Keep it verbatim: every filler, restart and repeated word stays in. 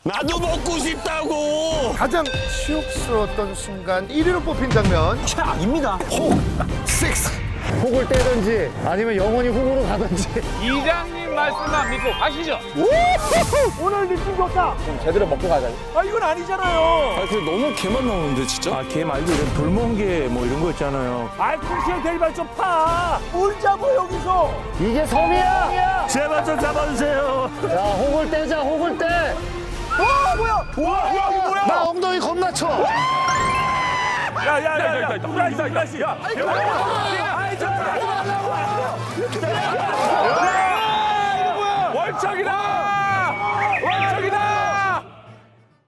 나도 먹고 싶다고. 가장 치욕스러웠던 순간 일 위로 뽑힌 장면. 최악입니다. 혹, 식스. 혹을 떼든지 아니면 영원히 혹으로 가든지. 이장님 말씀만 믿고 가시죠. 오늘 느낌 좋다. 좀 제대로 먹고 가자. 아 이건 아니잖아요. 아, 근데 너무 개만 나오는데 진짜. 아, 개 말고 이런 돌멍게 뭐 이런 거 있잖아요. 알콩시형 대리발 좀 파. 뭘 잡어 여기서. 이게 섬이야. 제발 좀 잡아주세요. 자 혹을 떼자 혹을 떼. 와 뭐야? 우와, 이거 뭐야? 나 엉덩이 겁나 쳐. 야야야야, 브라이스 브라이스. 야, 아이 좋다. 야, 이거 뭐야? 월척이다.